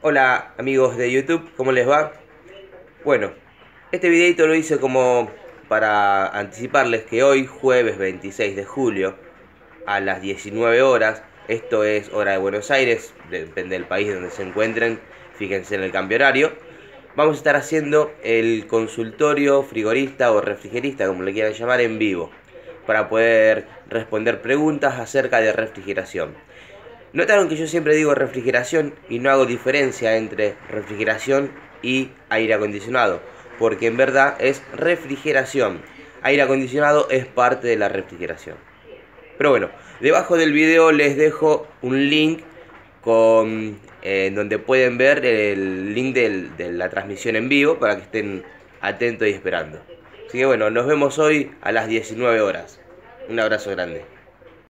Hola amigos de YouTube, ¿cómo les va? Bueno, este videito lo hice como para anticiparles que hoy, jueves 26 de julio, a las 19 horas, esto es hora de Buenos Aires, depende del país donde se encuentren, fíjense en el cambio horario, vamos a estar haciendo el consultorio frigorista o refrigerista, como le quieran llamar, en vivo, para poder responder preguntas acerca de refrigeración. Notaron que yo siempre digo refrigeración y no hago diferencia entre refrigeración y aire acondicionado, porque en verdad es refrigeración. Aire acondicionado es parte de la refrigeración. Pero bueno, debajo del video les dejo un link con donde pueden ver el link de la transmisión en vivo para que estén atentos y esperando. Así que bueno, nos vemos hoy a las 19 horas. Un abrazo grande.